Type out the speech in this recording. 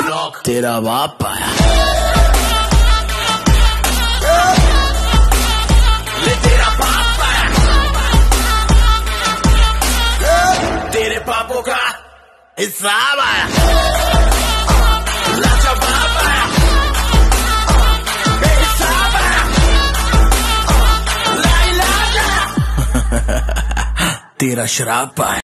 तेरा बाप आया। तेरा बाप आया, तेरे पापों का हिसाब आया। लाचा बाप आया, बेहिसाब आया। ला इलाज आया, तेरा शराब आया।